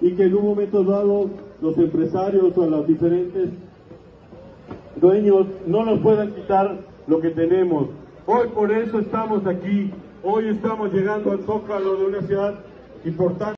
y que en un momento dado los empresarios o los diferentes dueños no nos puedan quitar lo que tenemos. Hoy por eso estamos aquí, hoy estamos llegando al Zócalo de una ciudad importante.